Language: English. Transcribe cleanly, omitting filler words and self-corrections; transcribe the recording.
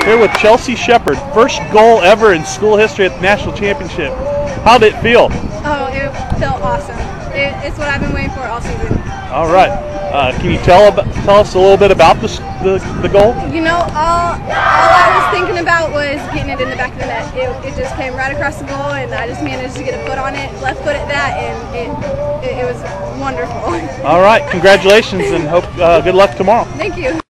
Here with Chelsie Shepard, first goal ever in school history at the national championship. How did it feel? Oh, it felt awesome. It's what I've been waiting for all season. All right. Can you tell us a little bit about the goal? You know, all I was thinking about was getting it in the back of the net. It just came right across the goal, and I just managed to get a foot on it, left foot at that, and it was wonderful. All right. Congratulations, and hope good luck tomorrow. Thank you.